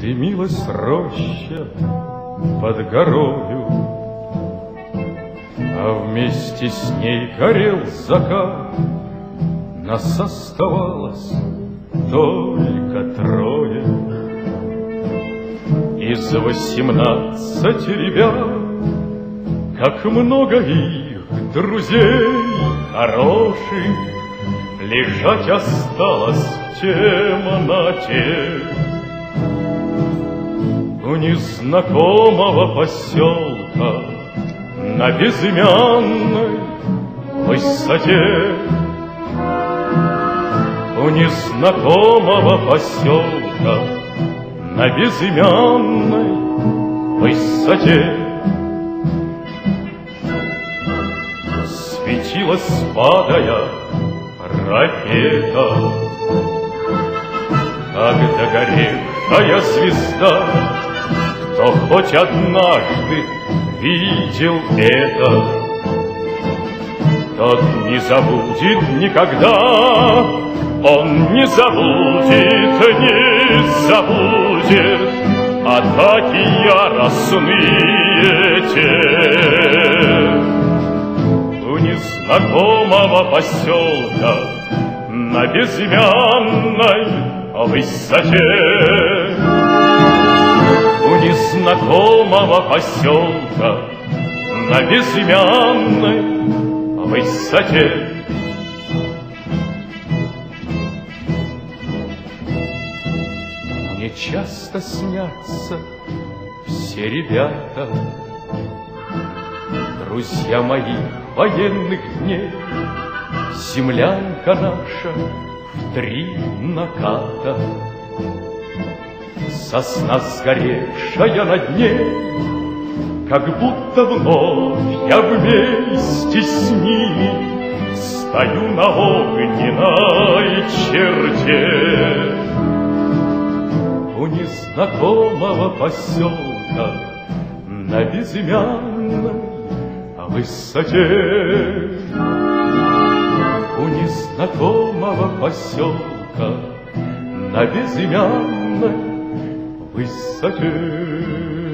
Дымилась роща под горою, а вместе с ней горел закат. Нас оставалось только трое. Из 18 ребят, как много их друзей хороших, лежать осталось в темноте у незнакомого поселка на безымянной высоте. У незнакомого поселка на безымянной высоте. Светилась, падая, ракета, как догоревшая звезда. Кто хоть однажды видел это, тот не забудет никогда. Он не забудет, не забудет атаки яростные те. У незнакомого поселка на безымянной высоте. У незнакомого поселка на безымянной высоте. Мне часто снятся все ребята, друзья моих военных дней. Землянка наша в 3 наката, сосна сгоревшая над ней, как будто вновь я вместе с ними стою на огненной черте. У незнакомого поселка на безымянной высоте. У незнакомого поселка на безымянной высоте.